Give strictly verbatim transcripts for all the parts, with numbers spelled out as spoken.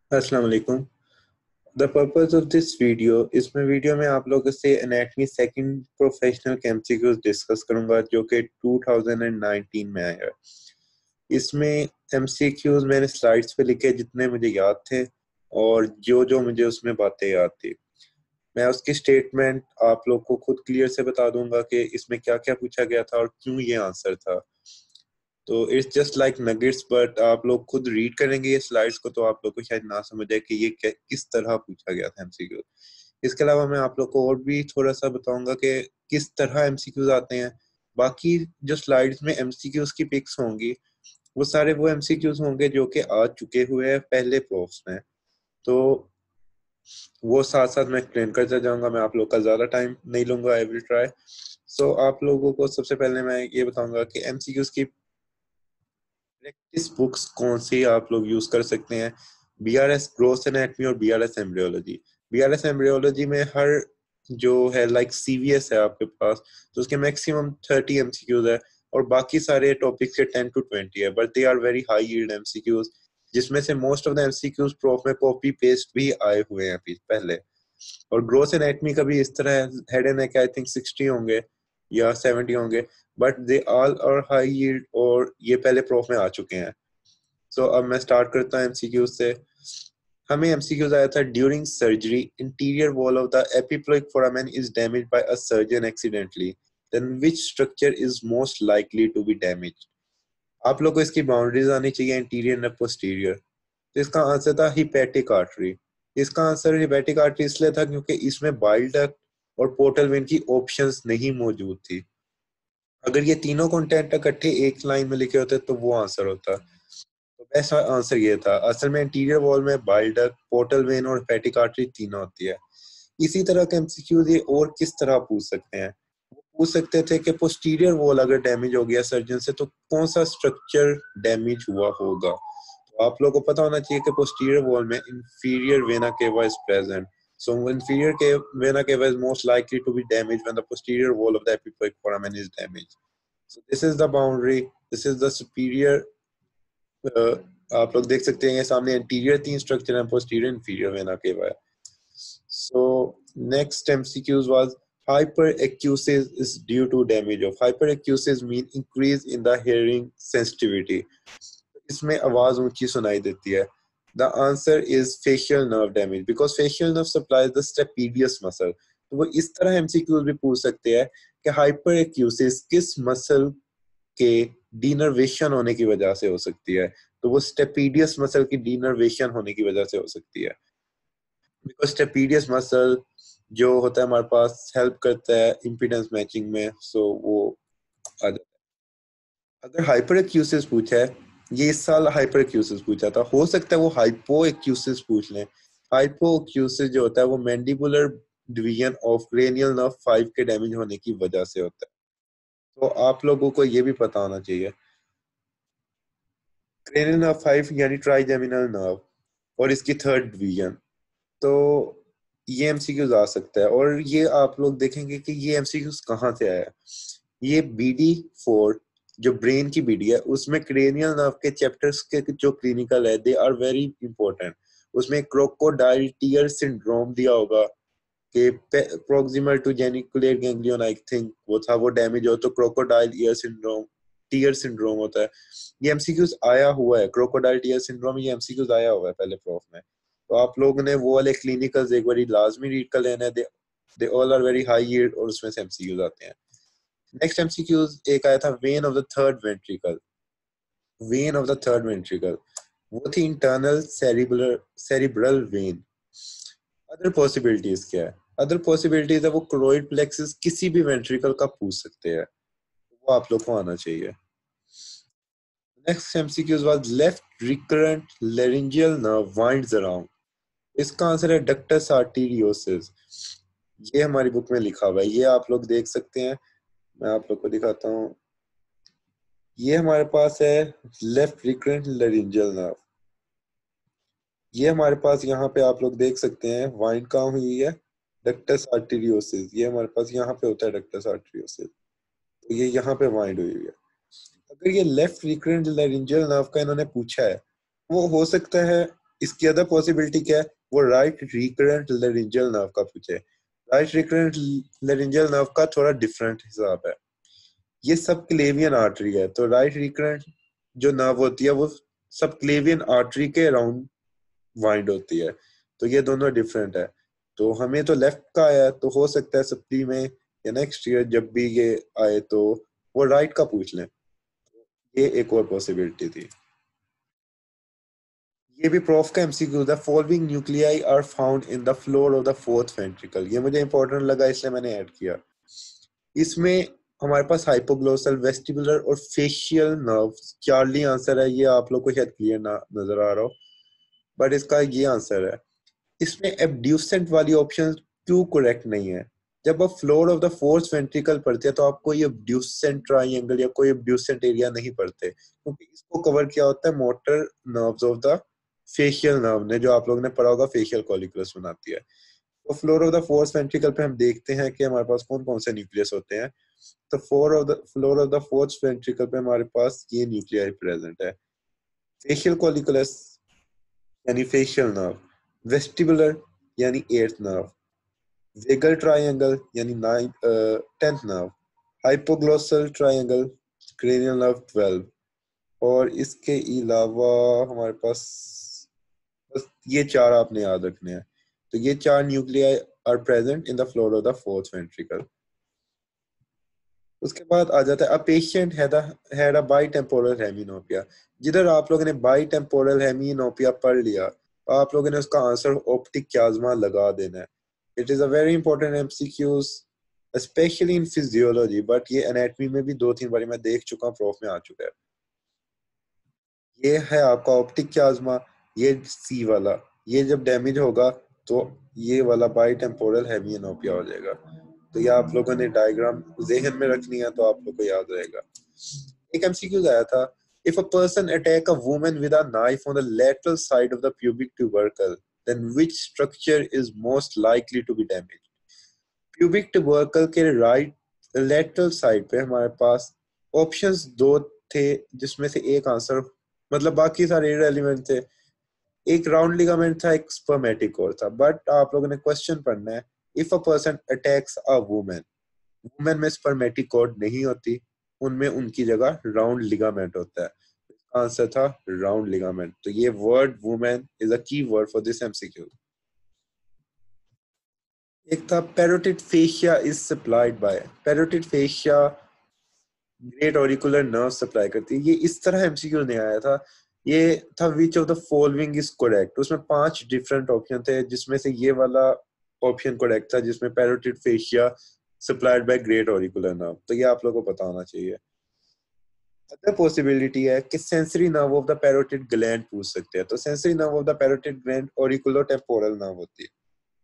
अस्सलाम वालेकुम। The purpose of this video, इसमें वीडियो में आप लोगों से anatomy second professional MCQs discuss करूंगा जो कि टू थाउज़ेंड नाइनटीन में आया है। इसमें एमसीक्यूज मैंने स्लाइड्स पे लिखे जितने मुझे याद थे और जो जो मुझे उसमें बातें याद थी मैं उसकी स्टेटमेंट आप लोग को खुद क्लियर से बता दूंगा कि इसमें क्या क्या पूछा गया था और क्यों ये आंसर था। तो it's just like nuggets, but आप लोग खुद रीड करेंगे ये स्लाइड्स को तो आप लोग को शायद ना समझ आए कि ये क्या किस तरह पूछा गया था एमसीक्यू। इसके अलावा मैं आप लोग को और भी थोड़ा सा बताऊंगा कि किस तरह एमसीक्यूज आते हैं। बाकी जो स्लाइड्स में एमसीक्यूज की पिक्स होंगी वो सारे वो एमसीक्यूज होंगे जो कि आ चुके हुए हैं पहले प्रोफ्स में। तो वो साथ साथ मैं एक्सप्लेन करता जाऊंगा। मैं आप लोग का ज्यादा टाइम नहीं लूंगा, आई विल ट्राई। सो आप लोगों को सबसे पहले मैं ये बताऊंगा कि एमसीक्यूज की प्रैक्टिस बुक्स कौन सी आप लोग यूज कर सकते हैं। बीआरएस ग्रोथ एनाटमी और बीआरएस एम्ब्रियोलॉजी। बीआरएस एम्ब्रियोलॉजी में हर जो है लाइक सीवीएस है आपके पास, तो उसके मैक्सिमम थर्टी एमसीक्यूज है और बाकी सारे टॉपिक्स के टेन टू ट्वेंटी है, but they are very high yield MCQs, जिसमें से most of the MCQs prof में कॉपी पेस्ट भी आए हुए हैं पहले। और ग्रोथ एनाटमी का भी इस तरह head and neck I think sixty होंगे या सेवेंटी होंगे, but they all are high yield और ये पहले प्रोफ में आ चुके हैं। सो so, अब मैं स्टार्ट करता हूँ एमसीक्यू से। हमें एमसीक्यूज आया था during surgery interior wall of the epiploic foramen is damaged by a surgeon accidentally, then which structure is most likely to be damaged. आप लोग को इसकी बाउंड्रीज आनी चाहिए इंटीरियर और पोस्टीरियर। तो इसका आंसर था हिपैटिक आर्टरी। इसका आंसर हिपैटिक आर्टरी इसलिए था क्योंकि इसमें बाइल डक्ट और पोर्टल वेन की ऑप्शंस नहीं मौजूद थी। अगर ये तीनों कंटेंट इकट्ठे एक लाइन में लिखे होते तो वो आंसर होता। तो बेस्ट आंसर ये था। असल में इंटीरियर वॉल में बाइल डक्ट, पोर्टल वेन और हिपैटिक आर्टरी तीनों होती है। इसी तरह के एमसीक्यूज ये और किस तरह पूछ सकते हैं। वो पूछ सकते थे कि पोस्टीरियर वॉल अगर डैमेज हो गया सर्जन से तो कौन सा स्ट्रक्चर डैमेज हुआ होगा। तो आप लोगों को पता होना चाहिए कि पोस्टीरियर वॉल में inferior vena cava is present. So inferior vena cava is most likely to be damaged when the posterior wall of the epiploic foramen is damaged. So this is the boundary. This is the superior. Uh, आप लोग देख सकते हैं सामने anterior तीन structure हैं, posterior inferior vena cava है। So next M C Qs was hyperacusis is due to damage of hyperacusis mean increase in the hearing sensitivity. इसमें आवाज ऊंची सुनाई देती है। The answer is facial nerve damage because facial nerve supplies the stapedius muscle. तो वो इस तरह एमसीक्यूज भी पूछ सकते हैं कि हाइपरएक्यूसिस किस मसल के डीनर्वेशन होने की वजह से हो सकती है। तो वो स्टेपीडियस मसल की डीनर्वेशन होने की वजह से हो सकती है। बिकॉज स्टेपीडियस मसल जो होता है हमारे पास हेल्प करता है इम्पीडेंस मैचिंग में, सो वो आ जाता है। अगर हाइपर एक्यूसिस पूछा है, ये इस साल हाइपर एक्यूसिस पूछा था, हो सकता है वो हाइपो एक्यूसिस पूछ लें। हाइपो एक्यूसिस जो होता है वो mandibular division of cranial nerve five के डैमेज होने की वजह से होता है। तो आप लोगों को ये भी पता होना चाहिए क्रेनियल नर्व फाइव यानी ट्राइजेमिनल नर्व और इसकी थर्ड डिवीजन। तो ये एमसीक्यूज आ सकता है और ये आप लोग देखेंगे कि ये एमसीक्यूज कहाँ से आया। ये बीडी फोर जो ब्रेन की बीडी है उसमें क्रेनियल नर्व के चैप्टर्स के जो क्लिनिकल है दे आर वेरी इंपॉर्टेंट। उसमें क्रोकोडाइल टीयर सिंड्रोम दिया होगा कि proximal to geniculate ganglion I think वो था, वो डैमेज हो तो crocodile ear syndrome tear syndrome होता है। ये एमसीक्यूज आया हुआ है, क्रोकोडाइल टीयर सिंड्रोम ये एमसीक्यूज आया हुआ है पहले प्रोफ में। तो आप लोगों ने वो वाले क्लिनिकल्स एक बार लाजमी रीड कर लेना है। They they all are very high yield और उसमें से एमसीक्यूज आते हैं। नेक्स्ट एमसीक्यूज एक आया था vein of the third ventricle. Vein of the third ventricle वो थी internal cerebral cerebral vein. Other possibilities क्या है? अदर पॉसिबिलिटीज है वो क्रोइड प्लेक्सिस किसी भी वेंट्रिकल का पूछ सकते हैं, वो आप लोग को आना चाहिए। Next MCQs was left recurrent laryngeal nerve winds around. इसका आंसर है डक्टस आर्टीरियोसिस। ये हमारी बुक में लिखा हुआ है, ये आप लोग देख सकते हैं। मैं आप लोग को दिखाता हूँ। ये हमारे पास है लेफ्ट रिकरेंट लेरिंजियल नर्व। ये हमारे पास यहाँ पे आप लोग देख सकते हैं वाइंड कहाँ हुई है, डक्टस आर्टीरियोसिस। ये हमारे पास यहाँ पे होता है डक्टस आर्टीरियोसिस, तो ये यहाँ पे वाइंड हुई है। अगर ये लेफ्ट रिकरेंट लेरिंजियल नर्व का इन्होंने पूछा है, वो हो सकता है इसकी अदर पॉसिबिलिटी क्या है, वो राइट रिकरेंट लेरिंजियल नर्व का पूछे। राइट रिकरेंट लेरिंजियल नर्व का थोड़ा डिफरेंट हिसाब है, ये सब क्लेवियन आर्टरी है, तो राइट रिकरेंट जो नर्व होती है वो सब क्लेवियन आर्टरी के अराउंड वाइंड होती है, तो ये दोनों डिफरेंट है। तो हमें तो लेफ्ट का आया, तो हो सकता है सप्ली में या नेक्स्ट ईयर जब भी ये आए तो वो राइट का पूछ लें, ये एक और पॉसिबिलिटी थी। ये भी प्रूफ का एमसीक्यू था। Following nuclei are found in the floor of the fourth ventricle, ये मुझे इंपॉर्टेंट लगा इसलिए मैंने ऐड किया। इसमें हमारे पास हाइपोग्लोसल, वेस्टिबुलर और फेशियल नर्व्स, चार्ली आंसर है, ये आप लोग को शायद क्लियर ना नजर आ रहा हो, बट इसका ये आंसर है। इसमें एब्ड्यूसेंट वाली ऑप्शन क्यों करेक्ट नहीं है? जब आप floor of the fourth ventricle पढ़ते हैं तो आप कोई एब्ड्यूसेंट ट्राइंगल या कोई एब्ड्यूसेंट एरिया नहीं पढ़ते, क्योंकि इसको कवर किया होता है motor nerves of the facial nerve ने, जो आप लोगों ने पढ़ा होगा फेशियल कॉलिकुलस बनाती है। तो floor of the fourth ventricle पे हम देखते हैं कि हमारे पास कौन कौन से न्यूक्लियस होते हैं। तो floor of the floor of the fourth ventricle पे हमारे पास ये न्यूक्लियाई प्रेजेंट है। फेशियल कॉलिकुलस यानी फेशियल नर्व, वेस्टिबुलर यानी एट्थ नर्व, वेगल ट्रायंगल यानी ninth tenth nerve, hypoglossal triangle cranial nerve twelve, और इसके अलावा हमारे पास बस ये चार आपने याद रखने हैं। तो ये चार nuclei are present in the floor of the fourth ventricle. उसके बाद आ जाता है अ पेशेंट हैड अ बाइटेम्पोरल हेमिनोपिया। जिधर आप लोगों ने बाइटेम्पोरल हेमिनोपिया पढ़ लिया, आप लोगों ने उसका आंसर ऑप्टिक क्याज्मा लगा देना है। It is a very important MCQs specially in physiology, but ये एनाटॉमी में भी दो तीन बार मैं देख चुका हूँ, प्रूफ में आ चुका है। ये है आपका ऑप्टिक क्याज्मा, ये सी वाला, ये जब डैमेज होगा तो ये वाला बाइटेम्पोरल हेमिनोपिया हो जाएगा। तो ये आप लोगों ने डायग्राम ज़हन में रखनी है तो आप लोगों को याद रहेगा। एक एमसीक्यू आया था, if a person attack a woman with a knife on the lateral side of the pubic tubercle, then which structure is most likely to be damaged? pubic tubercle के राइट लेटरल साइड पे हमारे पास options दो थे, जिसमें से एक answer, मतलब बाकी सारे इररिलेवेंट थे। एक राउंड लिगामेंट था, एक स्पर्मेटिक कोर था, बट आप लोगों ने क्वेश्चन पढ़ना है, if a person attacks a women, women में स्पर्मेटिक कॉर्ड नहीं होती, उनमें उनकी जगह राउंड लिगामेंट होता है। आंसर था राउंड लिगामेंट। तो ये वर्ड वुमेन इज अ की वर्ड फॉर दिस एमसीक्यू। एक था parotid fascia is supplied by, parotid fascia great auricular nerve supply करती है, ये इस तरह एमसीक्यू नहीं आया था। ये था which of the following is correct, उसमें पांच डिफरेंट ऑप्शन थे, जिसमें से ये वाला ऑप्शन करेक्ट था, जिसमें parotid fascia supplied by great auricular nerve, तो ये आप लोगों को पता होना चाहिए। अदर पॉसिबिलिटी है कि sensory nerve of the parotid gland पूछ सकते हैं, तो sensory nerve of the parotid gland auriculotemporal nerve होती है।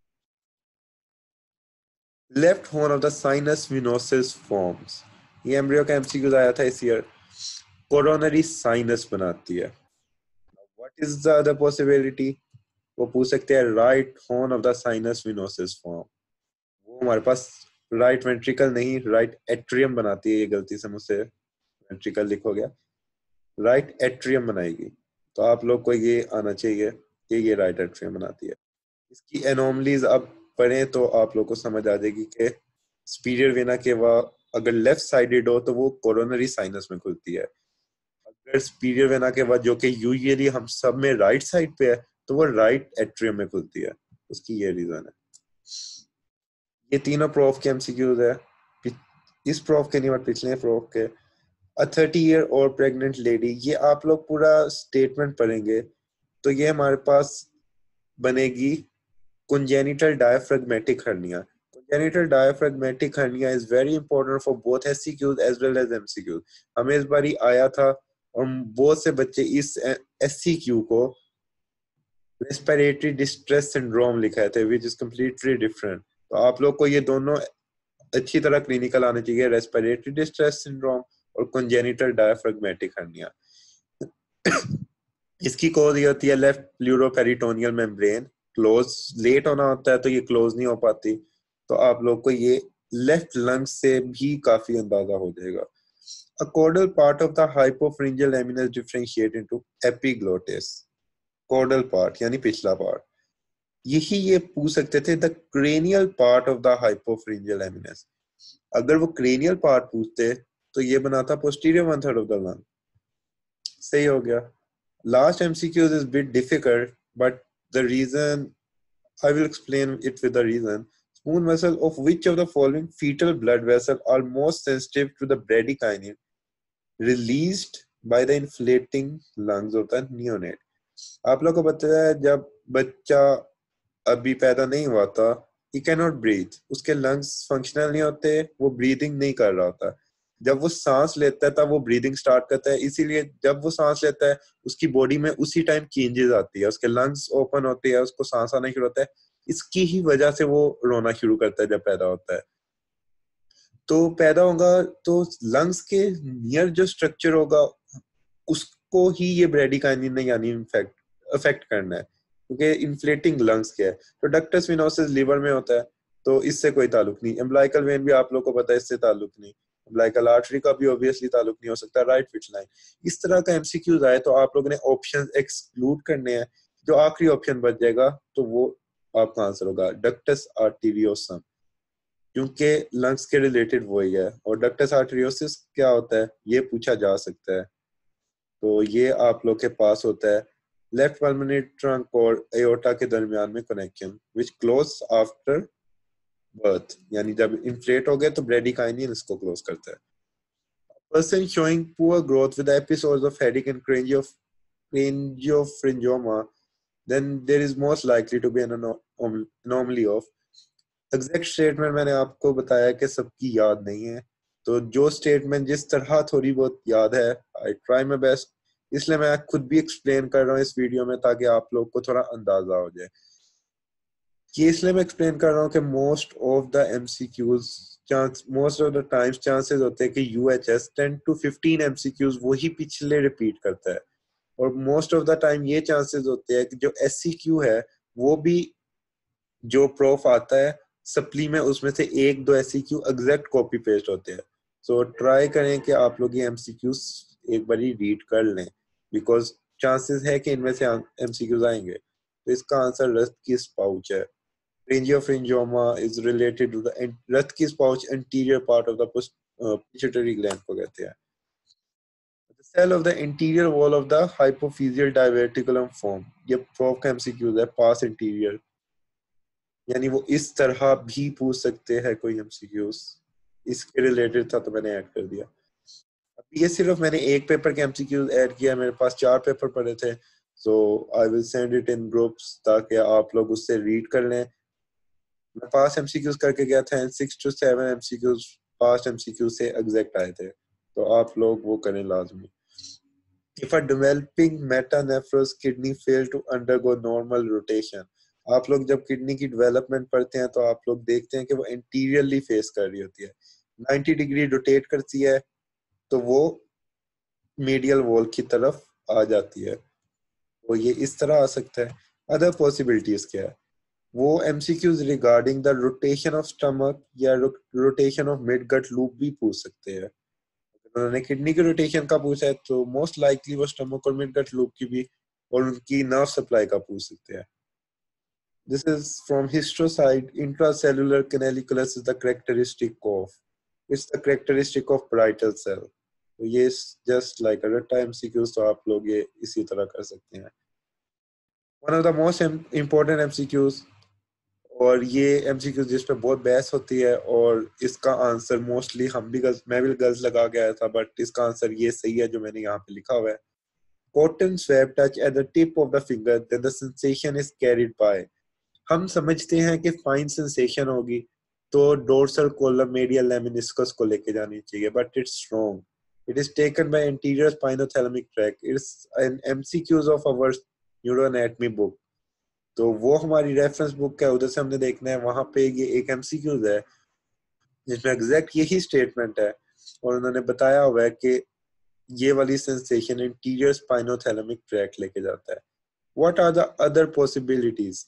Left horn of the sinus venosus forms, ये एम्ब्रियो का एमसीक्यू आया था इस ईयर, कोरोनरी साइनस बनाती है। What is the other possibility, वो पूछ सकते हैं right horn of the sinus venosus form, वो हमारे पास राइट वेंट्रिकल नहीं राइट एट्रियम बनाती है, ये गलती से मुझसे वेंट्रिकल लिखो गया, राइट एट्रियम बनाएगी। तो आप लोग को ये आना चाहिए कि ये राइट एट्रियम बनाती है। इसकी एनोमलीज अब पढ़ें तो आप लोग को समझ आ जाएगी कि सुपीरियर वेना के वह अगर लेफ्ट साइडेड हो तो वो कोरोनरी साइनस में खुलती है, अगर सुपीरियर वेना के बाद जो कि यूजुअली हम सब में राइट साइड पे है तो वो राइट एट्रियम में खुलती है। उसकी ये रीजन है। ये तीनों प्रूफ के एमसीक्यूज है, इस प्रूफ के नहीं बट पिछले प्रूफ के। अ थर्टी ईयर और प्रेग्नेंट लेडी, ये आप लोग पूरा स्टेटमेंट पढ़ेंगे तो ये हमारे पास बनेगी congenital diaphragmatic hernia. Congenital diaphragmatic hernia is very important for both S C Qs as well as M C Qs. हमें इस बारी आया था और बहुत से बच्चे इस S C Q को respiratory distress syndrome लिखा थे, which is completely different. तो आप लोग को ये दोनों अच्छी तरह क्लिनिकल आने चाहिए, respiratory distress syndrome और congenital diaphragmatic hernia। इसकी कॉज ये होती है left pleuroperitoneal membrane close, late होना होता है तो ये क्लोज नहीं हो पाती, तो आप लोग को ये लेफ्ट लंग से भी काफी अंदाजा हो जाएगा। A caudal part of the hypopharyngeal lamina is differentiated into epiglottis. Caudal part यानी पिछला पार्ट, यही ये पूछ सकते थे the cranial part of the hypopharyngeal eminence. अगर वो क्रेनियल पार्ट पूछते तो ये बनाता posterior one third of the lung. सही हो गया। Last MCQs is bit difficult but the reason I will explain it with the reason. Spoon vessel of which of the following fetal blood vessels are most sensitive to the bradykinin released by the inflating lungs of the neonate? आप लोग को पता है जब बच्चा अभी पैदा नहीं हुआ था, he cannot breathe, उसके lungs functional नहीं होते, वो breathing नहीं कर रहा होता। जब वो सांस लेता है तब वो ब्रीदिंग स्टार्ट करता है, इसीलिए जब वो सांस लेता है उसकी बॉडी में उसी टाइम चेंजेस आती है, उसके लंग्स ओपन होते हैं, उसको सांस आना शुरू होता है, इसकी ही वजह से वो रोना शुरू करता है जब पैदा होता है। तो पैदा होगा तो लंग्स के नियर जो स्ट्रक्चर होगा उसको ही ये ब्रेडिकाइनिन ने यानी इन्फेक्ट अफेक्ट करना है, क्योंकि इन्फ्लेटिंग लंग्स क्या है। तो डक्टस विनोसिस लिवर में होता है, तो इससे कोई ताल्लुक नहीं। एम्ब्लाइकल वेन भी आप लोग को पता है, इससे ताल्लुक नहीं। एम्ब्लाइकल आर्टरी का भी ऑब्वियसली ताल्लुक नहीं हो सकता। राइट फिट लाइन, इस तरह का एमसीक्यूज आए तो आप लोगों ने ऑप्शन एक्सक्लूड करने हैं। जो आखिरी ऑप्शन बच जाएगा तो वो आपका आंसर होगा डक्टस आर्टेरियोसम, क्योंकि लंग्स के रिलेटेड वही है। और डक्टस आर्टेरियोसिस क्या होता है ये पूछा जा सकता है, तो ये आप लोग के पास होता है लेफ्ट पल्मोनरी ट्रंक और एओर्टा के दरमियान में connection which close after birth, यानी जब इन्फ्लेट हो गए तो ब्रेडिकाइनिन इसको क्लोज करता है। Person showing poor growth with episodes of headache and craniopharyngioma, then there is most likely to be an anomaly of। Exact statement मैंने आपको बताया कि सबकी याद नहीं है, तो जो स्टेटमेंट जिस तरह थोड़ी बहुत याद है, आई ट्राई माय बेस्ट, इसलिए मैं खुद भी एक्सप्लेन कर रहा हूँ इस वीडियो में ताकि आप लोग को थोड़ा अंदाजा हो जाए। कि इसलिए मैं एक्सप्लेन कर रहा हूँ कि most of the MCQs chance most of the times chances होते हैं कि UHS ten to fifteen MCQs वही पिछले रिपीट करता है, और मोस्ट ऑफ द टाइम ये चांसेस होते हैं कि जो एससीक्यू है वो भी जो प्रोफ आता है सप्ली में उसमें से एक दो एससीक्यू एग्जैक्ट कॉपी पेस्ट होते हैं। सो ट्राई करें कि आप लोग ये एमसीक्यूज एक बार रीड कर लें, बिकॉज चांसेस है कि इनमें से एमसीक्यूज आएंगे। तो इसका आंसर रक्त की स्पाउच है। Pharyngiopharyngioma is related to the रक्त की स्पाउच anterior part of the pituitary gland को कहते हैं। The cell of the interior wall of the hypophyseal diverticulum form, ये प्रोफ का एमसीक्यूज है, पास इंटीरियर, यानी वो इस तरह भी पूछ सकते हैं कोई एमसीक्यूज, इसके रिलेटेड था तो मैंने ऐड कर दिया। अब ये सिर्फ मैंने एक पेपर के एमसीक्यूज ऐड किया, मेरे पास चार पेपर पड़े थे, so I will send it in groups ताकि आप लोग उससे रीड कर लें। मैं पास एमसीक्यूज करके गया था, six to seven MCQs past MCQs से एग्जैक्ट आए थे, तो आप लोग वो करें लाजमी। If a developing metanephros kidney fail to undergo normal rotation, आप लोग जब किडनी की डेवलपमेंट पढ़ते हैं तो आप लोग देखते हैं कि वो इंटीरियरली फेस कर रही होती है, नाइंटी डिग्री रोटेट करती है तो वो मीडियल वॉल की तरफ आ जाती है, तो ये इस तरह आ सकता है। अदर पॉसिबिलिटीज क्या है, वो MCQs regarding the rotation of stomach या rotation of mid gut loop भी पूछ सकते हैं। उन्होंने किडनी की रोटेशन का पूछा है तो मोस्ट लाइकली वो स्टमक और मिड गट लूप की भी और उनकी नर्व सप्लाई का पूछ सकते हैं। This is from histoside intracellular canaliculus is the characteristic of, it's the characteristic of parietal cell। तो ये just like a retta M C Qs, तो आप लोग ये इसी तरह कर सकते हैं। One of the most important M C Qs, और ये एमसीक्यू जिस पे बहुत बहस होती है और इसका आंसर मोस्टली हम भी गलत, मैं भी गलत लगा गया था, बट इसका आंसर ये सही है जो मैंने यहाँ पे लिखा हुआ है। Cotton swab touch at the tip of the finger, then the sensation is carried by। हम समझते हैं कि फाइन सेंसेशन होगी तो डोर्सल कोलम मेडियल लेमिनिस्कस को लेके जानी चाहिए, but it's wrong. It is taken by anterior spinothalamic tract. It's an MCQs of our neuroanatomy book, तो वो हमारी रेफरेंस बुक है, उधर से हमने देखना है। वहां पे ये एक एमसीक्यूज है जिसमें एग्जैक्ट यही स्टेटमेंट है और उन्होंने बताया हुआ है कि ये वाली सेंसेशन इंटीरियर स्पाइनोथैलेमिक ट्रैक्ट लेके जाता है। What are the other possibilities,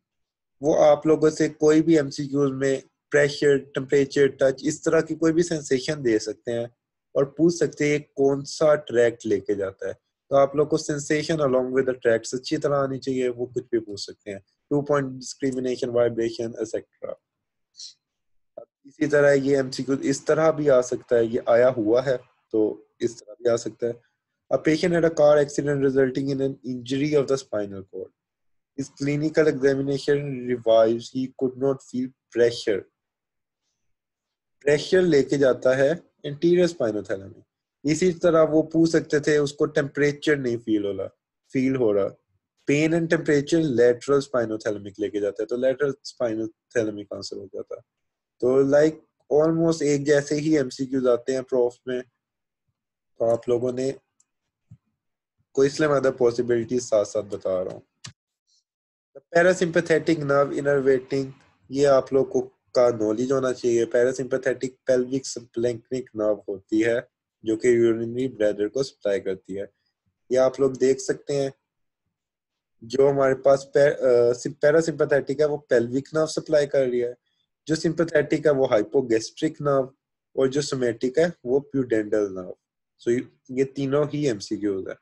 वो आप लोगों से कोई भी एमसीक्यूज में प्रेशर, टेम्परेचर, टच, इस तरह की कोई भी सेंसेशन दे सकते हैं और पूछ सकते हैं कौन सा ट्रैक्ट लेके जाता है। तो आप लोग को sensation along with the tracts अच्छी तरह आनी चाहिए, वो कुछ भी पूछ सकते हैं। Two point discrimination, vibration etcetera. इसी तरह ये एमसीक्यू इस तरह भी आ सकता है, ये आया हुआ है तो इस तरह भी आ सकता है। A patient had a car accident resulting in an injury of the spinal cord. His clinical examination revised he could not feel pressure. Pressure लेके जाता है इंटीरियर स्पाइनोथैलेमी। इसी तरह वो पूछ सकते थे उसको टेम्परेचर नहीं फील हो रहा फील हो रहा pain and temperature lateral spinothalamic लेके जाता है, तो लेटरल स्पाइनोथैलेमिक आंसर हो जाता है। तो लाइक ऑलमोस्ट एक जैसे ही एमसीक्यूज आते हैं प्रोफ में। तो आप लोगों ने को इसलिए मैं अदर पॉसिबिलिटीज साथ साथ बता रहा हूँ। पैरासिम्पैथेटिक नर्व इनर्वेटिंग, ये आप लोग को का नॉलेज होना चाहिए। पैरासिम्पैथेटिक पेल्विक स्प्लैंक्निक नर्व होती है जो कि यूरिनरी ब्लैडर को सप्लाई करती है। ये आप लोग देख सकते हैं, जो हमारे पास पैरासिम्पैथेटिक है वो पेल्विक नर्व सप्लाई कर रही है, जो सिंपैथेटिक है वो हाइपोगैस्ट्रिक नर्व, और जो सोमैटिक है वो प्यूडेंडल नर्व। सो ये तीनों ही एमसीक्यूज है।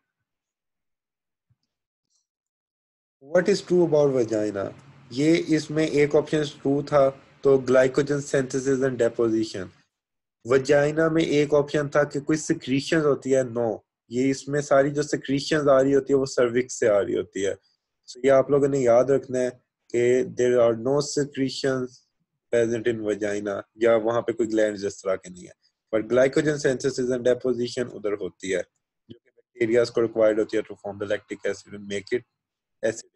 What is true about vagina, ये इसमें एक ऑप्शन ट्रू था, तो glycogen synthesis and deposition. Vagina में एक ऑप्शन था कि कोई सिक्रीशन होती है, नो, ये इसमें सारी जो सिक्रीशन आ रही होती है वो सर्विक्स से आ रही होती है। so ये आप लोगों ने याद रखना है कि there are no secretions present in vagina, या वहां पे कोई ग्लैंड इस तरह के नहीं है, but glycogen synthesis and deposition उधर होती है, जो कि बैक्टीरियाज को रिक्वायर्ड होती है to form the lactic acid and make it acid.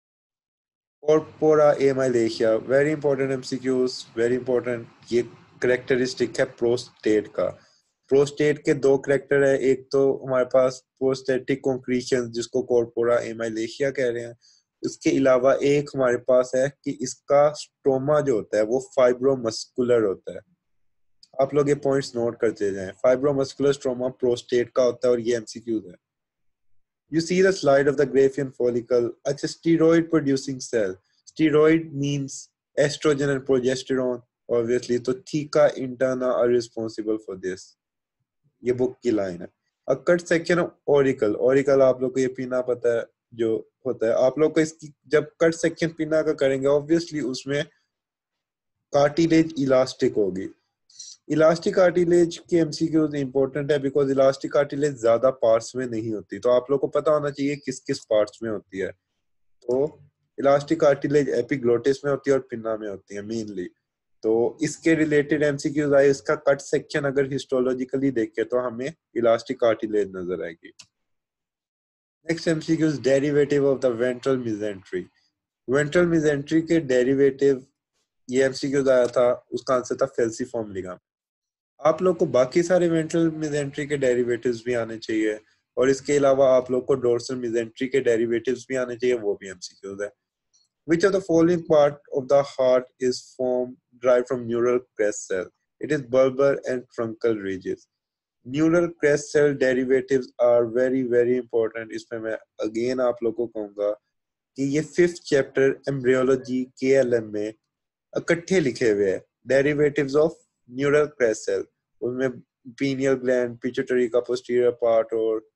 Corpora amylacia, very important MCQs, very important. ये करेक्टरिस्टिक है प्रोस्टेट का। प्रोस्टेट के दो करेक्टर है, एक तो हमारे पास प्रोस्टेटिक कॉन्क्रीशन जिसको कॉर्पोरा एमाइलेशिया कह रहे हैं, इसके अलावा एक हमारे पास है कि इसका स्टोमा जो होता है वो फाइब्रोमस्कुलर होता है। आप लोग ये पॉइंट्स नोट करते जाएं, फाइब्रोमस्कुलर स्टोमा प्रोस्टेट का होता है, और ये एमसीक्यूज है। You see the slide of the Graafian follicle. It's a steroid producing cell. Steroid means estrogen and progesterone, obviously. So theca interna are responsible for this. ये book की line है। A cut section of auricle. Auricle आप लोग को ये पीना पता है जो होता है। आप लोग को इसकी जब कट सेक्शन पीना का करेंगे ऑब्वियसली उसमें कार्टिलेज इलास्टिक होगी। इलास्टिक कार्टिलेज के एमसीक्यूज इंपॉर्टेंट है बिकॉज इलास्टिक कार्टिलेज ज्यादा पार्ट्स में नहीं होती, तो आप लोग को पता होना चाहिए किस किस पार्ट्स में होती है। तो इलास्टिक कार्टिलेज एपिग्लोटिस में होती है और पिन्ना में होती है मेनली। तो इसके रिलेटेड एमसीक्यूज आए, इसका कट सेक्शन अगर हिस्टोलॉजिकली देखें तो हमें इलास्टिक कार्टिलेज नजर आएगी। Next MCQs derivative of the ventral mesentery. Ventral mesentery के डेरिवेटिव ये एमसीक्यूज आया था, उसका आंसर था फेल्सिफॉर्म लिगामेंट। आप लोग को बाकी सारे वेंट्रल मेसेंट्री के डेरिवेटिव्स भी आने चाहिए, और इसके अलावा आप लोग को डोर्सल मेसेंट्री के डेरिवेटिव्स भी आने चाहिए, वो भी एमसीक्यूज है। Which of the following part of the heart is formed derived from neural crest cell? It is bulbar and truncal ridges. Neural crest cell derivatives are very very important. इसमें मैं again आप लोग को कहूँगा कि ये fifth chapter embryology के L M में इकट्ठे लिखे हुए हैं। Derivatives of neural crest cell, उनमें पीनियल ग्लैंड, पिट्यूटरी का पोस्टीरियर पार्ट,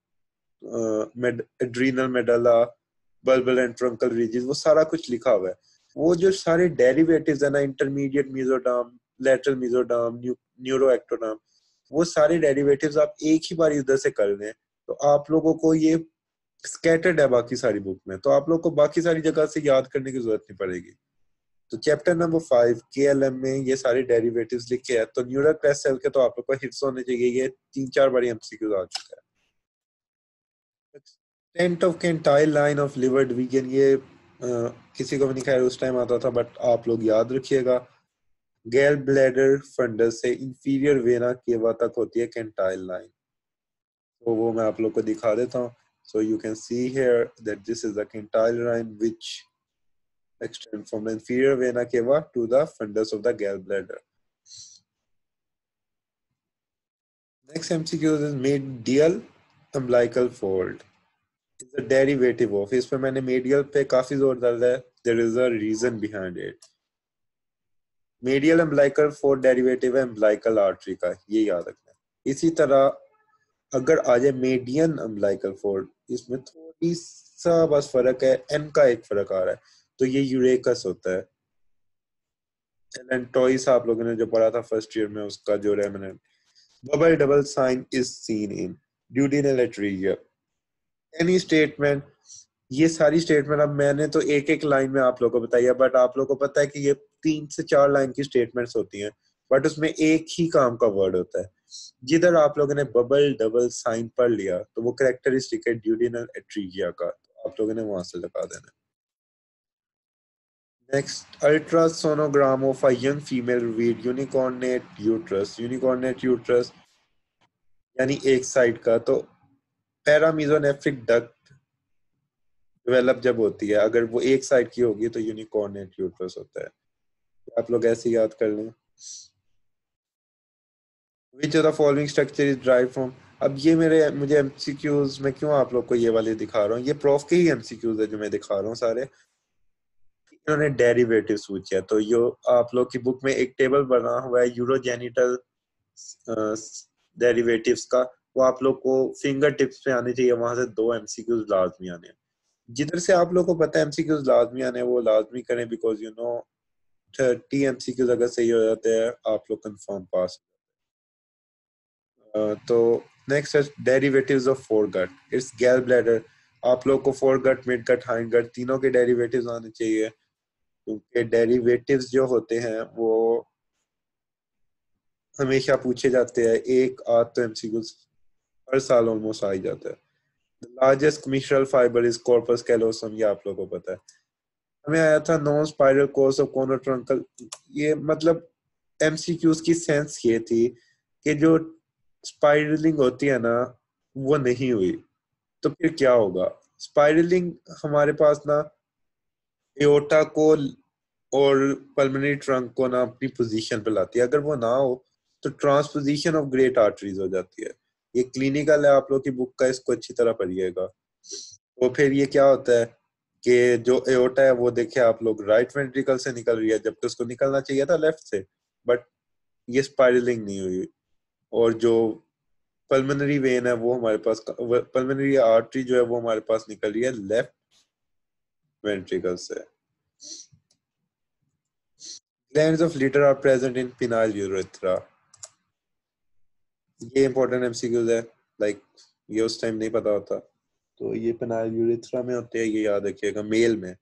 और adrenal medulla, bulbar and truncal ridges, वो सारा कुछ लिखा हुआ है। वो जो सारे डेरिवेटिव्स है ना, intermediate mesoderm, lateral mesoderm, neuroectoderm, वो सारे डेरिवेटिव्स आप एक ही बार इधर से कर लें तो आप लोगों को ये स्कैटर्ड है बाकी सारी बुक में, तो आप लोग को बाकी सारी जगह से याद करने की जरूरत नहीं पड़ेगी। तो चैप्टर नंबर फाइव के एल एम में ये सारे डेरिवेटिव्स लिखे हैं, तो न्यूरल क्रेस्ट सेल के तो आप लोग को हिट्स होने चाहिए, ये तीन चार बार एमसीक्यूज आ चुका है। Tent of Cantlie line of liver division, ये आ, किसी को भी नहीं खैर उस टाइम आता था, बट आप लोग याद रखिएगा गैल ब्लैडर फंडस से इंफीरियर वेना केवा तक होती है कैंटाइल लाइन। तो वो मैं आप लोग को दिखा देता हूँ। So you can see here that this is the Cantlie line which extend from the inferior vena cava to the fundus of the gallbladder. Next M C Q is medial umbilical fold. It's a derivative of, इसमें मैंने medial पे काफी जोर डाला है, there is a reason behind it. Medial umbilical fold derivative है umbilical artery का, ये याद रखना है। इसी तरह अगर आ जाए मीडियन अम्बिलिकल फोल्ड, इसमें थोड़ी सा बस फर्क है, एन का एक फर्क आ रहा है, तो ये यूरेकस होता है। एलेंटोइस आप लोगों ने जो पढ़ा था फर्स्ट ईयर में, उसका जो रेमिनेंट। Bubble double sign is seen in duodenal atresia. Any statement, ये सारी स्टेटमेंट अब मैंने तो एक एक लाइन में आप लोगों को बताई है, बट आप लोगों को पता है कि ये तीन से चार लाइन की स्टेटमेंट्स होती हैं, बट उसमें एक ही काम का वर्ड होता है। जिधर आप लोगों ने बबल डबल साइन पढ़ लिया तो वो कैरेक्टरिस्टिक है ड्यूडिनल एट्रीजिया का, तो आप लोगों ने वहां से लगा देना। Next, ultrasonogram of a young female with unicornuate uterus. Unicornuate uterus यानी एक साइड का, तो पैरामीजोनेफ्रिक डक्ट डेवलप जब होती है, अगर वो एक साइड की होगी तो यूनिकॉर्नेट यूट्रस होता है। तो आप लोग ऐसे याद कर लें। Which of the following structure is derive from. अब ये मेरे मुझे एमसीक्यूज में क्यों आप लोग को ये वाले दिखा रहा हूँ, ये प्रोफ के ही एमसीक्यूज है जो मैं दिखा रहा हूँ सारे। इन्होंने डेरिवेटिव पूछा है, तो यो आप लोग की बुक में एक टेबल बना हुआ है यूरोजेनिटल डेरिवेटिव्स का, वो आप लोग को फिंगर टिप्स पे आने चाहिए, वहां से दो एमसीक्यूज लाजमी आने हैं। जिधर से आप लोग को पता है एमसीक्यूज लाजमी आने वो लाजमी करें, because you know thirty MCQs अगर सही हो जाते हैं आप लोग कंफर्म पास। तो नेक्स्ट है derivatives of foregut. It's gall bladder. आप लोग को फोरगट, मिडगट, हाइंडगट तीनों के डेरिवेटिव्स आने चाहिए, क्योंकि डेरिवेटिव्स जो होते हैं वो हमेशा पूछे जाते हैं, एक आध तो एमसीक्यूज हर साल ऑलमोस्ट आ ही जाता है। Largest commissural fiber is corpus callosum, ये आप लोगों को पता है। हमें आया था non spiral course of conotruncal. ये मतलब एमसीक्यूज की सेंस ये थी कि जो स्पाइरलिंग होती है ना वो नहीं हुई, तो फिर क्या होगा। स्पाइरलिंग हमारे पास ना एओर्टा को और पल्मोनरी ट्रंक को ना अपनी पोजीशन पे लाती है, अगर वो ना हो तो ट्रांसपोजिशन ऑफ ग्रेट आर्टरीज हो जाती है। ये क्लिनिकल है, आप लोग की बुक का, इसको अच्छी तरह पढ़िएगा। तो फिर ये क्या होता है कि जो एओर्टा है वो देखे आप लोग राइट वेंट्रिकल से निकल रही है, जबकि उसको निकलना चाहिए था लेफ्ट से, बट ये स्पाइरलिंग नहीं हुई। और जो पल्मोनरी वेन है वो हमारे पास, पल्मोनरी आर्टरी जो है वो हमारे पास निकल रही है लेफ्ट वेंट्रिकल से। Glands of litter are present in penile urethra. ये इंपॉर्टेंट एमसीक्यूज है, लाइक ये उस टाइम नहीं पता होता, तो ये पेनाइल यूरेथ्रा में होते हैं, ये याद रखिएगा मेल में।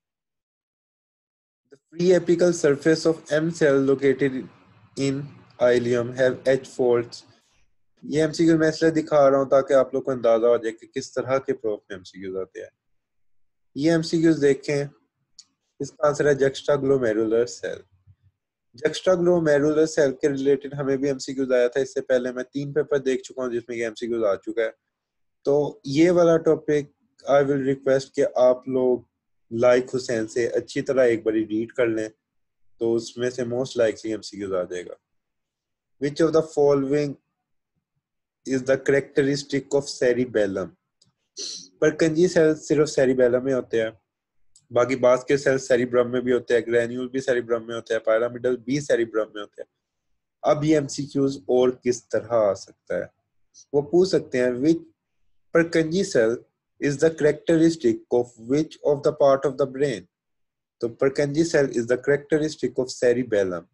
The free apical surface of M cell located in ileum have H folds. ये एमसीक्यू मैं इसलिए दिखा रहा हूँ ताकि आप लोग को अंदाजा हो जाए कि किस तरह के प्रूफ में एमसीक्यूज आते हैं। ये एमसीक्यूज देखें, इसका आंसर है जक्स्टाग्लोमेरुलर सेल। जक्स्टाग्लोमेरुलर सेल के रिलेटेड हमें भी एमसीक्यूज आया था, इससे पहले मैं तीन पेपर देख चुका हूँ जिसमें ये एमसीक्यूज आ चुका है। तो ये वाला टॉपिक आई विल रिक्वेस्ट कि आप लोग लाइक हुसैन से अच्छी तरह एक बार रीड कर लें, तो उसमें से मोस्ट लाइकली एमसीक्यूज आ जाएगा। Which of the following is the characteristic of cerebellum. Purkinje cell सिर्फ सेरिबेलम में होते हैं, बाकी बास के सेल सेरिब्रम में भी होते हैं, ग्रेन्यूल भी सेरिब्रम में होते हैं, पायरामिडल भी सेरिब्रम में होते हैं। अब ये एमसीक्यूज और किस तरह आ सकता है, वो पूछ सकते हैं which Purkinje cell is the characteristic of which of the part of the brain. तो Purkinje cell is the characteristic of cerebellum.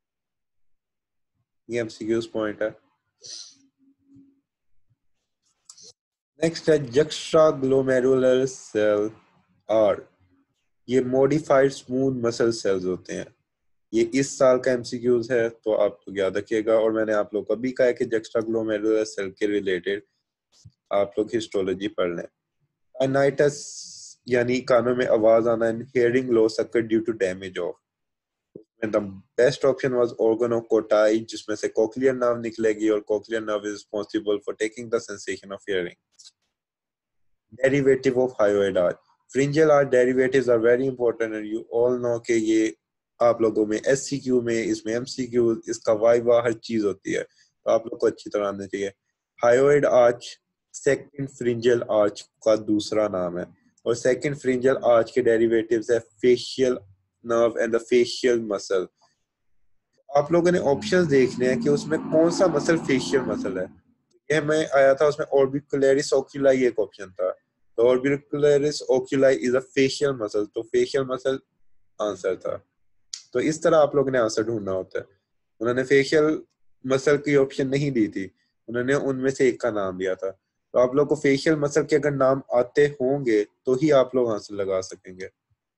ये एमसीक्यूज पॉइंट है। नेक्स्ट है juxtaglomerular cell R. ये modified smooth muscle cells होते हैं। ये इस साल का एमसीक्यूज है, तो आप लोग याद रखिएगा। और मैंने आप लोग को अभी कहा है कि juxtaglomerular cell के रिलेटेड आप लोग हिस्टोलॉजी पढ़ लें। Tinnitus यानी कानों में आवाज आना, hearing loss occur due to damage of. And the best option was organ of Kotai, जिसमें से cochlear nerve निकलेगी, और cochlear nerve is responsible for taking the sensation of hearing. Derivative of hyoid arch. Pharyngeal arch derivatives are very important, and you all know कि ये आप लोगों में SCQ में, इसमें एमसीक्यू, इसका वाइवा हर चीज होती है, तो आप लोग को अच्छी तरह आना चाहिए। Hyoid arch second pharyngeal arch का दूसरा नाम है, और सेकंड फ्रिंजियल आर्च के डेरिवेटिव्स है facial nerve and the facial muscle. आप लोगों ने ऑप्शंस देखने हैं कि उसमें कौन सा मसल फेशियल मसल है। ये मैं आया था, उसमें ऑर्बिकुलरिस ओक्यूलाई एक ऑप्शन था, तो orbicularis oculi is a facial muscle, तो फेशियल मसल आंसर था। तो इस तरह आप लोगों ने आंसर ढूंढना होता है। उन्होंने फेशियल मसल की ऑप्शन नहीं दी थी, उन्होंने उनमें से एक का नाम दिया था। तो आप लोग को फेशियल मसल के अगर नाम आते होंगे तो ही आप लोग आंसर लगा सकेंगे।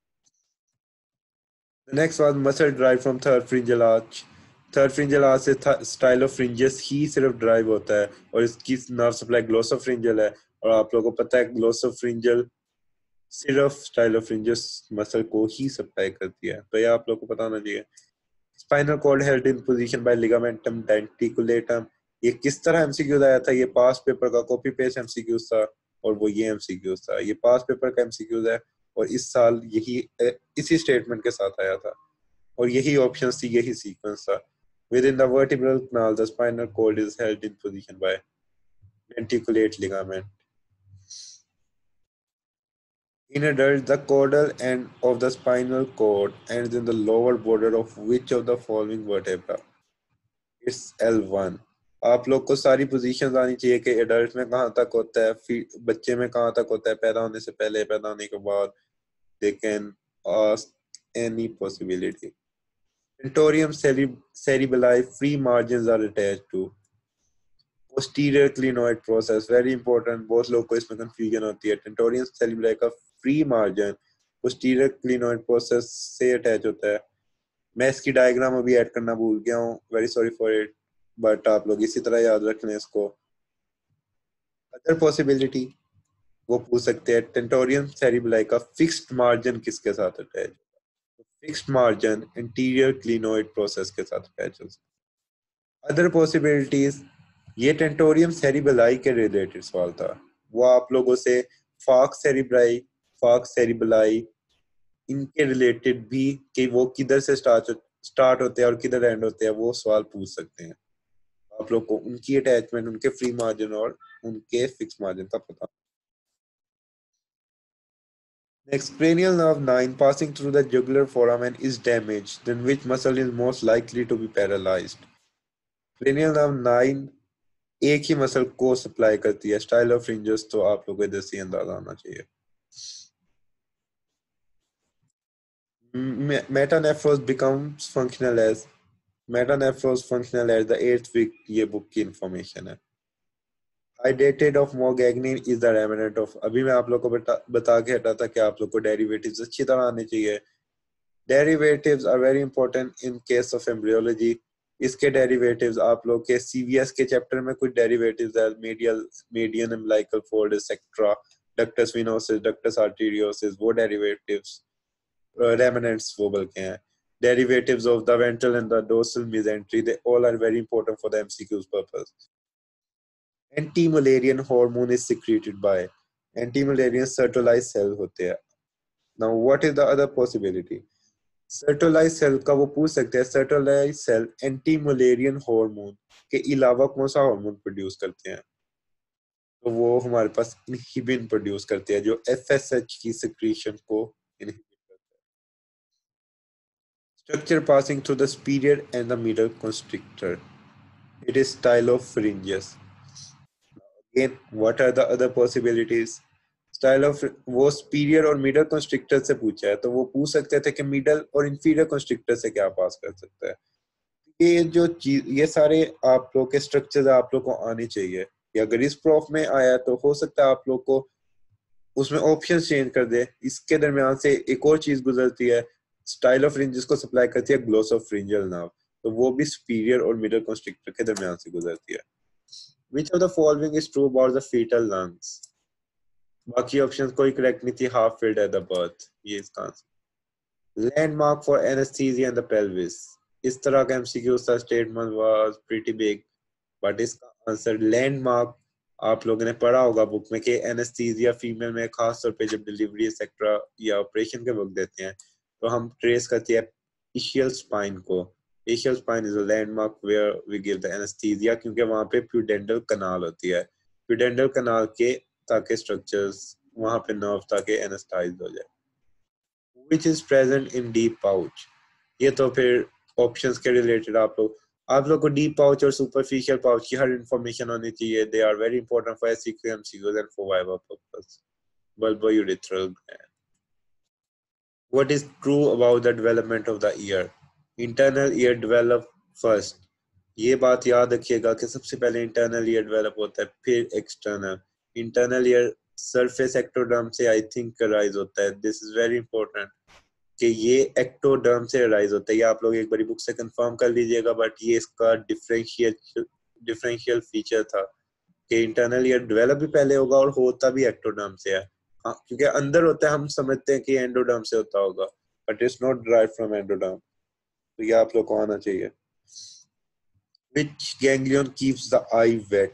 Next was muscle derive from third pharyngeal arch. Third pharyngeal arch से स्टाइल ऑफ फ्रिंजेस ही सिर्फ ड्राइव होता है, और इसकी नर्व सप्लाई ग्लोसोफ्रिंजल है, और आप लोगों को पता है ग्लोसोफ्रिंजल सिर्फ स्टाइल ऑफ फ्रिंजेस मसल को ही सप्लाई करती है, तो ये आप लोग को पता होना चाहिए। Spinal cord held in position by ligamentum denticulatum, ये किस तरह एमसीक्यू आया था? ये पास पेपर का कॉपी पेस्ट एमसीक्यू था, और वो ये एमसीक्यू था। ये पास पेपर का एमसीक्यू है, और इस साल यही इसी स्टेटमेंट के साथ आया था, और यही ऑप्शन थी, यही सीक्वेंस था। Within the vertebral canal, the spinal cord is held in position by denticulate ligament. In adults, the caudal end of the spinal cord ends in the lower border of which of the following vertebra? It's L one. आप लोग को सारी positions आनी चाहिए कि adult में कहाँ तक होता है, फिर बच्चे में कहाँ तक होता है, पैदा होने से पहले, पैदा होने के बाद। They can ask any possibility. Tentorium cerebelli free margins are attached to posterior clinoid process, very important, बहुत लोग को इसमें confusion होती है। टेंटोरियम सेरिब्रल का free margin posterior clinoid process से अटैच होता है। मैं इसकी डायग्राम अभी ऐड करना भूल गया हूँ, very sorry for it, but आप लोग इसी तरह याद रख लें इसको। अदर पॉसिबिलिटी वो पूछ सकते हैं, टेंटोरियम सेरिब्रल का फिक्स्ड मार्जिन किसके साथ attach? Fixed margin interior clinoid process के साथ अटैच होता है। अदर पॉसिबिलिटीज, ये टेंटोरियम सेरिबेलाई के रिलेटेड सवाल था। वो आप लोगों से फॉक सेरिब्राई, फॉक सेरिबेलाई, इनके रिलेटेड भी, कि वो किधर से स्टार्ट स्टार्ट होते हैं और किधर एंड होते हैं, वो सवाल पूछ सकते हैं। आप लोग को उनकी अटैचमेंट, उनके फ्री मार्जिन और उनके फिक्स मार्जिन का पता। Next, cranial nerve nine passing through the jugular foramen is damaged, then which muscle is most likely to be paralyzed? Cranial nerve nine एक ही मसल को सप्लाई करती है, स्टाइल ऑफ फ्रिंजेस, तो आप लोगों को इधर से अंदाजा आना चाहिए। Metanephros becomes functional as metanephros functional as the eighth week, ये बुक की इंफॉर्मेशन है। Hydrated of Morgagni is the remnant of, अभी मैं आप लोग को बता, बता के हटा था कि आप लोग को डेरिवेटिव्स अच्छी तरह आने चाहिए। Derivatives are very important in case of embryology. इसके डेरिवेटिव्स आप लोग के सीवीएस के चैप्टर में कुछ डेरिवेटिव्स है, medial median umbilical fold etcetera, ductus venosus, ductus arteriosus, वो डेरिवेटिव्स रेमिनेंट्स वो बोल के हैं। Derivatives of the ventral and the dorsal mesentery, they all are very important for the M C Q's purpose. Anti-Mullerian hormone is secreted by anti-Mullerian Sertoli cell होते हैं। Now what is the other possibility? Sertoli cell का वो पूछ सकते हैं, Sertoli cell anti-Mullerian hormone के अलावा कौन सा हार्मोन प्रोड्यूस करते हैं? तो वो हमारे पास इनहिबिन प्रोड्यूस करते हैं, जो एफएसएच की सिक्रीशन को इनहिबिट करता है। Structure passing through the superior and the middle constrictor. It is stylopharyngeus. Again, what are the other possibilities? Style of वो superior और middle constrictor से पूछा है, तो वो पूछ सकते थे कि middle और inferior constrictor से क्या पास कर सकता है। ये जो चीज, ये सारे आप लोग के स्ट्रक्चर्स आप लोग को आने चाहिए, या अगर इस प्रॉफ में आया तो हो सकता है आप लोग को उसमें ऑप्शन चेंज कर दे। इसके दरमियान से एक और चीज गुजरती है, स्टाइल ऑफ फ्रिंज जिसको सप्लाई करती है ग्लोसोफ्रिंजियल नर्व, तो वो भी सुपीरियर और मिडल कंस्ट्रिक्टर के दरमियान से गुजरती है। Which of the following is true about the fetal lungs? बाकी ऑप्शंस कोई करेक्ट नहीं थी, half filled at the birth, ये इसका answer. Landmark for anaesthesia in the pelvis, इस तरह का एमसीक्यू था, statement was pretty big, but इसका आंसर लैंडमार्क आप लोगों ने पढ़ा होगा बुक में कि एनेस्थीसिया फीमेल में खास तौर पे जब डिलीवरी एक्सेट्रा या ऑपरेशन के वक्त देते हैं, तो हम ट्रेस करते हैं इशियल स्पाइन को। Ischial spine is a landmark where we give the anaesthesia, क्योंकि वहां पे प्यूडेंटल कनाल होती है, प्यूडेंटल कनाल के ताकि स्ट्रक्चर्स वहां पे नर्व ताकि एनेस्थाइज हो जाए। Which is present in deep pouch, ये तो फिर ऑप्शंस के रिलेटेड आप लोग आप लोग को डीप पाउच और सुपरफिशियल पाउच की हर इंफॉर्मेशन होनी चाहिए. They are very important for SCQ MCQs and for viva purpose. Bulbourethral gland. What is true about the development of the ear? Internal ear develop first. ये बात याद रखिएगा कि सबसे पहले इंटरनल ईयर डेवलप होता है, फिर external. Internal ear surface ectoderm से आई थिंक राइज होता है. दिस इज वेरी इंपॉर्टेंट कि ये एक्टोडर्म से राइज होता है. ये आप लोग एक बारी बुक से कंफर्म कर लीजिएगा, बट ये इसका डिफरेंशियल डिफरेंशियल फीचर था कि इंटरनल ईयर डेवलप भी पहले होगा और होता भी एक्टोडर्म से है. हाँ, क्योंकि अंदर होता है, हम समझते हैं कि एंडोडर्म से होता होगा, but it's not drive from endoderm. तो ये आप लोग को आना चाहिए. Which ganglion keeps the eye wet?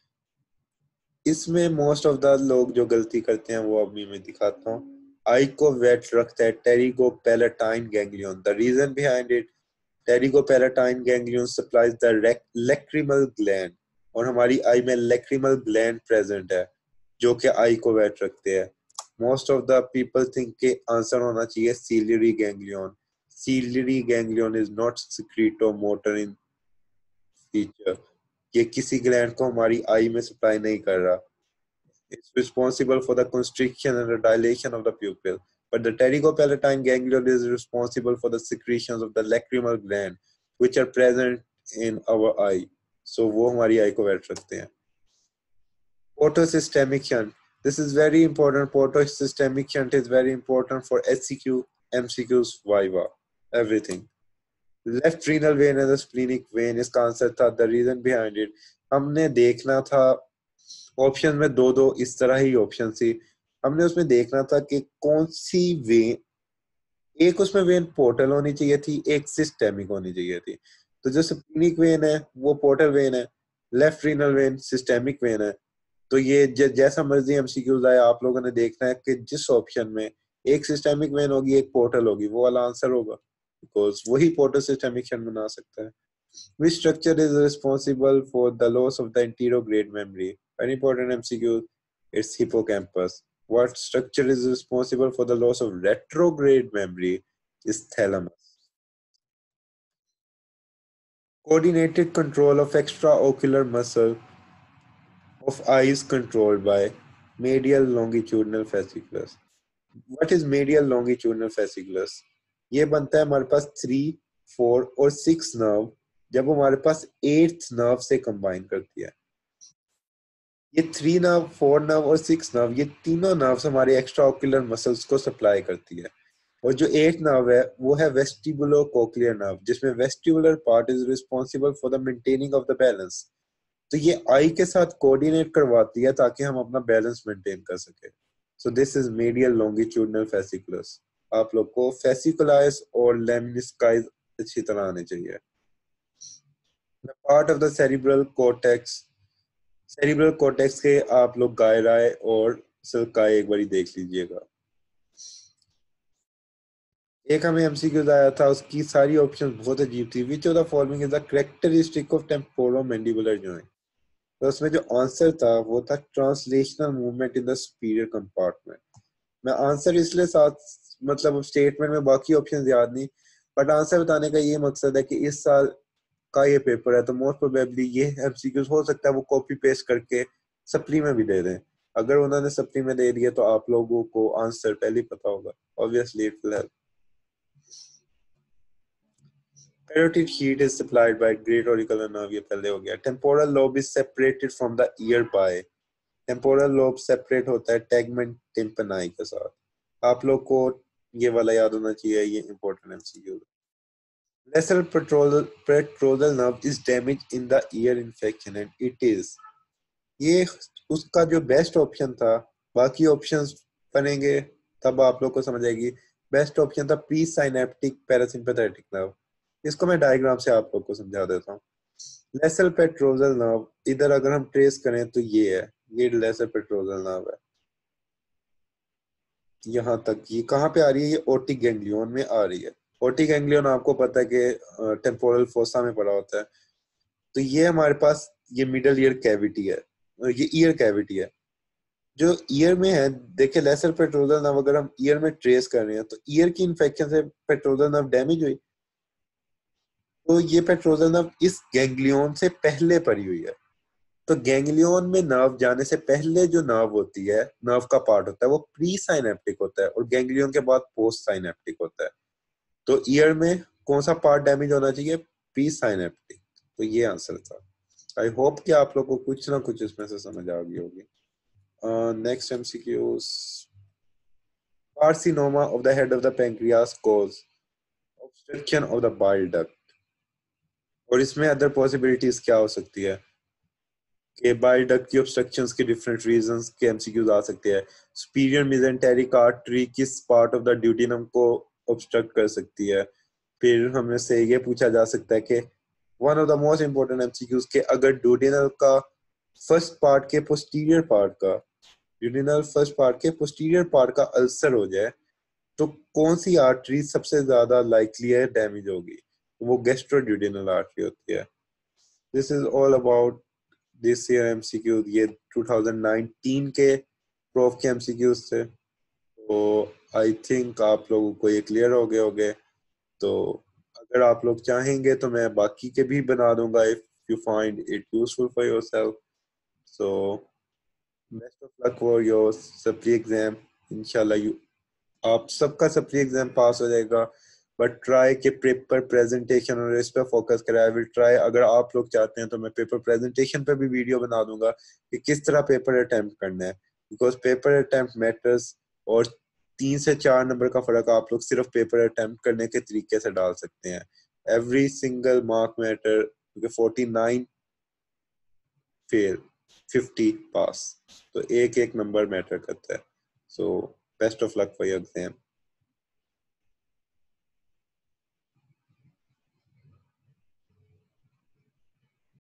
इसमें मोस्ट ऑफ द लोग जो गलती करते हैं वो अभी मैं दिखाता हूँ. आई को वेट रखता है pterygopalatine ganglion. The reason behind it, pterygopalatine ganglion supplies the lacrimal gland, और हमारी आई में लैक्रिमल ग्लैंड प्रेजेंट है जो कि आई को वेट रखते हैं. Most of the people think के आंसर होना चाहिए ciliary ganglion. Ciliary ganglion is not secretomotor in feature. ये किसी ग्लैंड को हमारी आई में सप्लाई नहीं कर रहा. It's responsible for the constriction and the dilation of the pupil, but the pterygopalatine ganglion is responsible for the secretions of the lacrimal gland, which are present in our eye. So वो हमारी आई को wet रखते हैं. Photosystemic shunt. This is very important. Photosystemic shunt is very important for S C Q, M C Qs, Viva, everything. Left renal vein and the splenic vein इसका answer था. The reason behind it, हमने देखना था option में दो दो इस तरह ही ऑप्शन थी. हमने उसमें देखना था कि कौन सी वेन, एक उसमें वेन पोर्टल होनी चाहिए थी, एक सिस्टेमिक होनी चाहिए थी. तो जो स्प्लीनिक वेन है वो पोर्टल वेन है, left renal vein systemic vein है. तो ये ज, जैसा मर्जी एमसीक्यूज आए, आप लोगों ने देखना है कि जिस ऑप्शन में एक सिस्टेमिक वेन होगी एक पोर्टल होगी, वो वाला आंसर होगा, बिकॉज वही पोर्टल सिस्टेमिक शन बना सकता है. Which structure is responsible for the loss of the anterograde memory? Very important M C Q. It's hippocampus. What structure is responsible for the loss of retrograde memory? Is thalamus. Coordinated control of extraocular muscle of eyes controlled by medial longitudinal fasciculus. What is medial longitudinal fasciculus? ये बनता है हमारे पास three, four और six nerve जब हमारे पास eighth nerve से कंबाइन करती है. ये थ्री नर्व, फोर नर्व और सिक्स नर्व, ये तीनों नर्व्स हमारे एक्स्ट्रा ऑक्यूलर मसल्स को सप्लाई करती है. और जो एट्थ नर्व है वो है वेस्टिबुलो कोक्लियर नर्व, जिसमें vestibular part is responsible for the maintaining of the balance. तो ये आई के साथ कोऑर्डिनेट करवाती है ताकि हम अपना बैलेंस मेंटेन कर सके. So this is medial longitudinal fasciculus. आप लोग को फेसिकुलाइस और लेमिनिस्काइज अच्छी तरह आने चाहिए. The part of the cerebral cortex, cerebral cortex के आप लोग गायराए और सल्काए एक बारी देख लीजिएगा. एक हमें एमसीक्यूज आया था, उसकी सारी ऑप्शंस बहुत अजीब थी. Which of the following is the characteristic of temporomandibular joint? तो उसमें जो आंसर था वो था translational movement in the superior compartment. मैं आंसर इसलिए साथ मतलब स्टेटमेंट में बाकी ऑप्शंस याद नहीं, बट आंसर बताने का ये मकसद है कि इस साल का ये पेपर है तो मोस्ट प्रोबेबली ये एमसीक्यूज हो सकता है वो कॉपी पेस्ट करके सप्ली में भी दे दें. अगर उन्होंने सप्ली में दे दिया तो आप लोगों को आंसर पहले ही पता होगा. Obviously it will help. Carotid sheath is supplied by great auricular nerve, ये पहले हो गया. Temporal lobe is separated from the ear by. Temporal lobe separate होता है tegmen tympani के साथ. आप लोग को ये वाला याद होना चाहिए, ये important MCQ. Lesser petrosal petrosal nerve is damaged in the ear infection and it is. ये उसका जो बेस्ट ऑप्शन था, बाकी ऑप्शंस बनेंगे तब आप लोग को समझ आएगी. बेस्ट ऑप्शन था प्री साइनेप्टिक पैरासिम्पैथेटिक नर्व. इसको मैं डायग्राम से आप लोग को समझा देता हूँ. लेसर पेट्रोजल नर्व इधर अगर हम ट्रेस करें तो ये है, ये लेसर पेट्रोजल नर्व है. यहाँ तक ये कहाँ पे आ रही है? ये ओटिक गैंग्लियन में आ रही है. ओटिक गैंग्लियन आपको पता है कि टेम्पोरल फोसा में पड़ा होता है. तो ये हमारे पास ये मिडल ईयर कैविटी है, ये ईयर कैविटी है जो ईयर में है. देखिए लेसर पेट्रोजल नर्व अगर हम ईयर में ट्रेस कर रहे हैं तो ईयर की इन्फेक्शन से पेट्रोजल नर्व डैमेज हुई. तो ये पेट्रोजल नर्व इस गैंग्लियन से पहले पड़ी हुई है। तो गैंग्लियन में नर्व जाने से पहले जो नर्व होती है, नर्व का पार्ट होता है, वो प्री साइनेप्टिक होता है और गैंग्लियन के बाद पोस्ट साइनेप्टिक होता है। तो ईयर में कौन सा पार्ट डैमेज होना चाहिए? Pre synaptic. तो ये आंसर था। आई होप कि आप लोगों को कुछ ना कुछ इसमें से समझ आ गई होगी। Next MCQs. Carcinoma of the head of the pancreas cause obstruction of the bile duct. और इसमें अदर पॉसिबिलिटीज क्या हो सकती है कि बाइल डक्ट की ऑब्स्ट्रक्शंस के डिफरेंट रीजंस के एमसीक्यूज आ सकते हैं। सुपीरियर मेसेंटेरिक आर्टरी किस पार्ट ऑफ द ड्यूटेनम को ऑब्स्ट्रक्ट कर सकती है? फिर हमें से ये पूछा जा सकता है कि one of the most important MCQs के अगर ड्यूटेनल का फर्स्ट पार्ट के पोस्टीरियर पार्ट का ड्यूटेनल फर्स्ट पार्ट के पोस्टीरियर पार्ट का अल्सर हो जाए तो कौन सी आर्टरी सबसे ज्यादा लाइकली है डैमेज होगी? वो गैस्ट्रोड्यूटेनल आर्टरी होती है। This is all about this year MCQ. ये टू थाउजेंड नाइनटीन के प्रोफ के एमसीक्यूज थे। तो आई थिंक आप लोगों को ये क्लियर हो गए होंगे। तो अगर आप लोग चाहेंगे तो मैं बाकी के भी बना दूंगा if you find it useful for yourself. So best of luck for your supply exam. इंशाल्लाह यू आप सबका सप्ली एग्जाम पास हो जाएगा। बट ट्राई के पेपर प्रेजेंटेशन और इस पर फोकस करें। I will try. अगर आप लोग चाहते हैं तो मैं पेपर प्रेजेंटेशन पे भी वीडियो बना दूंगा कि किस तरह पेपर अटेम्प्ट करना है, बिकॉज पेपर अटेम्प्ट मैटर्स। और तीन से चार नंबर का फर्क आप लोग सिर्फ पेपर अटेम्प्ट करने के तरीके से डाल सकते हैं। एवरी सिंगल मार्क मैटर, क्योंकि forty nine fail, fifty pass, तो एक एक नंबर मैटर करता है। So best of luck for your exam.